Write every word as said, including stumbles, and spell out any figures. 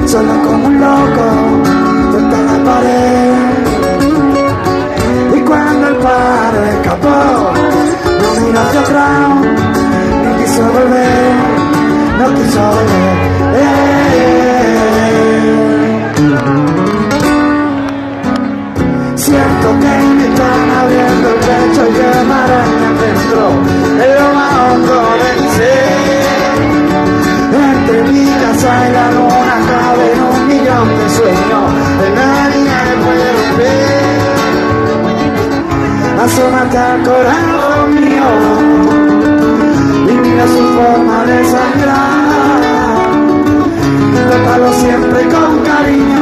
solo como un loco frente a la pared. Y cuando el padre escapó, no miró hacia atrás, no quiso volver, no quiso volver. Eh, Siento que me están abriendo el pecho y que me arañan dentro, en lo más hondo del ser. Entre mi casa y la luna caben un millón de sueños, de nadie me puede romper. Asómate al corazón mío y mira su forma de sangrar. Trátalo siempre con cariño,